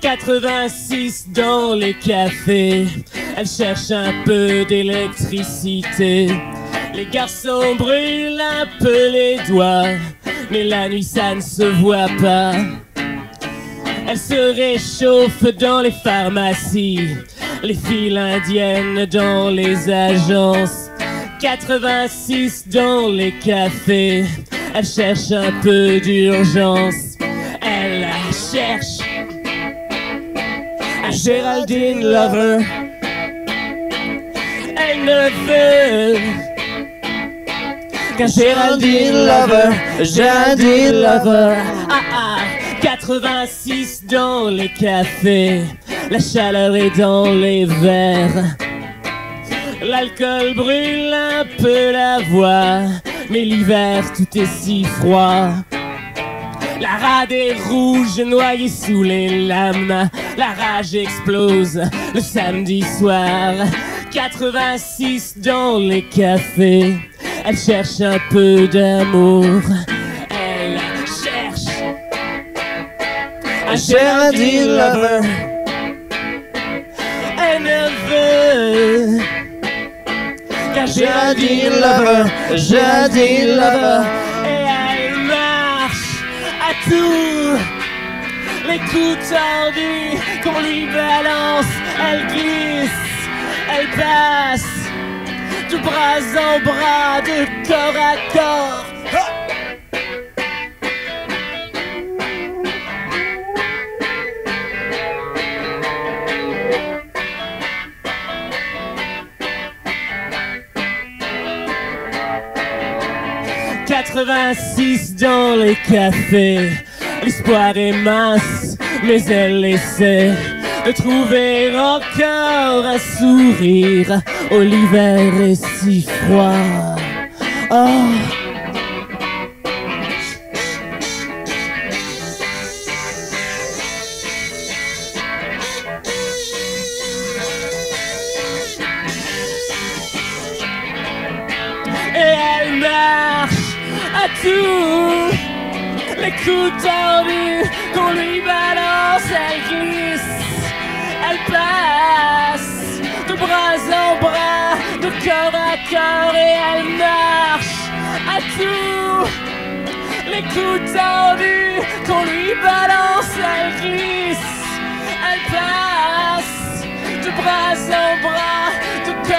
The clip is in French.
86 dans les cafés, elle cherche un peu d'électricité. Les garçons brûlent un peu les doigts, mais la nuit ça ne se voit pas. Elle se réchauffe dans les pharmacies, les files indiennes dans les agences. 86 dans les cafés, elle cherche un peu d'urgence. Elle cherche un Géraldine Lover. Elle ne veut qu'un Géraldine Lover, Géraldine Lover. 86 dans les cafés, la chaleur est dans les verres. L'alcool brûle un peu la voix, mais l'hiver tout est si froid. La rade est rouge, noyée sous les lames. La rage explose le samedi soir. 86 dans les cafés, elle cherche un peu d'amour. Elle cherche un Géraldine Lover. Elle ne veut qu'un Géraldine Lover, Géraldine Lover. Et elle marche à tous les coups tordus qu'on lui balance. Elle glisse, elle passe de bras en bras, de corps à corps. 86 dans les cafés, l'espoir est mince, mais elle essaie de trouver encore un sourire. Oh, l'hiver est si froid. Oh. Et elle marche à tous les coups tordus qu'on lui balance. Elle glisse, elle passe de bras en bras, de corps à corps. Et elle marche à tous les coups tordus qu'on lui balance. Elle glisse, elle passe de bras en bras, de